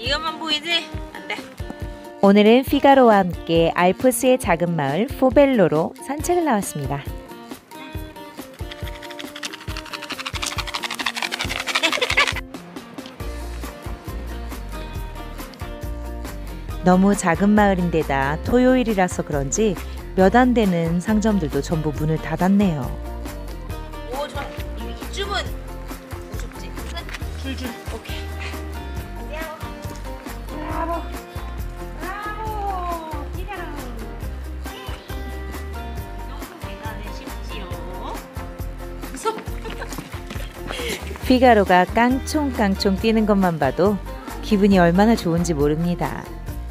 이것만 보이지? 안 돼. 오늘은 피가로와 함께 알프스의 작은 마을 포벨로로 산책을 나왔습니다. 너무 작은 마을인데다 토요일이라서 그런지 몇 안 되는 상점들도 전부 문을 닫았네요. 오, 좋아. 이쯤은 무섭지? 줄줄. 오케이. 브라보. 브라보. 피가로. 너무 계단에 쉽지요. 무섭. 피가로가 깡총깡총 뛰는 것만 봐도 기분이 얼마나 좋은지 모릅니다.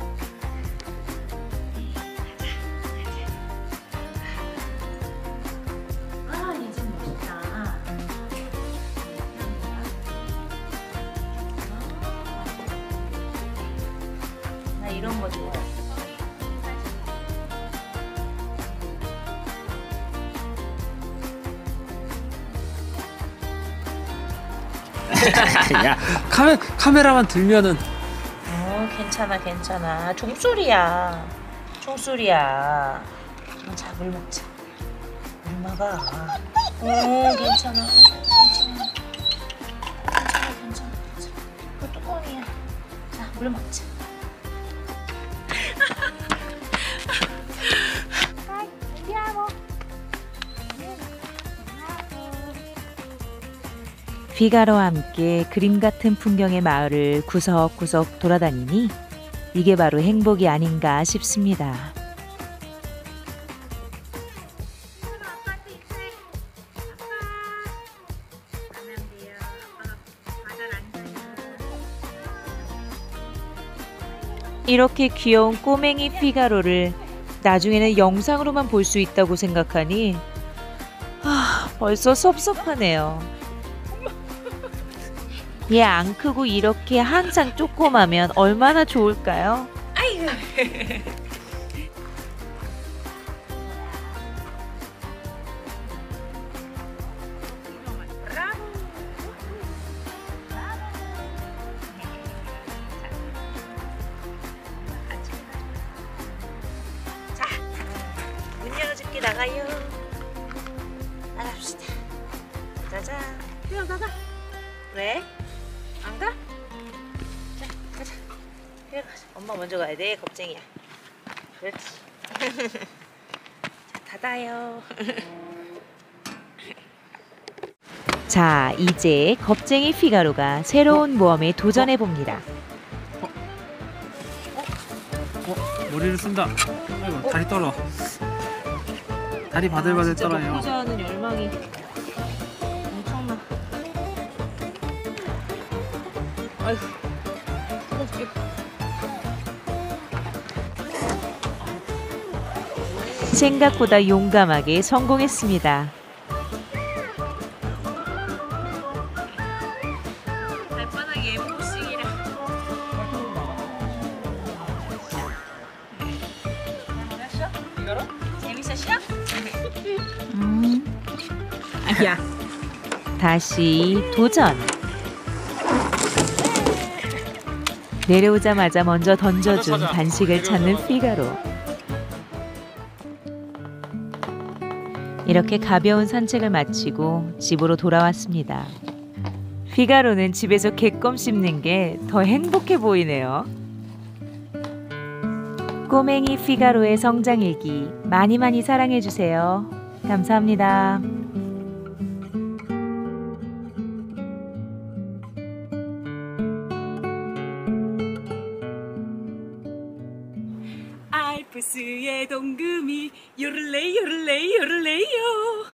나 이런 거 좋아해. 야, 카메라만 들면은. 괜찮아, 괜찮아. 종소리야. 종소리야. 자, 물 먹자. 물 먹어. 괜찮아. 괜찮아. 괜찮아. 그 뚜껑이야. 자, 물 먹자. 피가로와 함께 그림 같은 풍경의 마을을 구석구석 돌아다니니 이게 바로 행복이 아닌가 싶습니다. 이렇게 귀여운 꼬맹이 피가로를 나중에는 영상으로만 볼 수 있다고 생각하니 벌써 섭섭하네요. 얘 안 크고 이렇게 항상 조그마면 얼마나 좋을까요? 아이고. 자, 문 열어줄게. 나가요. 나갑시다. 짜잔. 그냥 나가. 왜? 안 가? 자, 가자. 그래, 가자. 엄마 먼저 가야 돼. 겁쟁이야. 그렇지. 자, 닫아요. 자, 이제 겁쟁이 피가로가 새로운 모험에 도전해 봅니다. 머리를 쓴다. 아이고, 다리 떨어. 다리 바들바들 떨어요. 먹고자 하는 열망이 엄청나. 아이고. 생각보다 용감하게 성공했습니다. 발바닥에 엠보싱이라. 재밌었어? 야. 다시 도전. 내려오자마자 먼저 던져준 간식을 찾는 피가로. 이렇게 가벼운 산책을 마치고 집으로 돌아왔습니다. 피가로는 집에서 객검 씹는 게 더 행복해 보이네요. 꼬맹이 피가로의 성장일기 많이 많이 사랑해주세요. 감사합니다. 알프스의 동금이 요를레이 요를레이 요를레이요.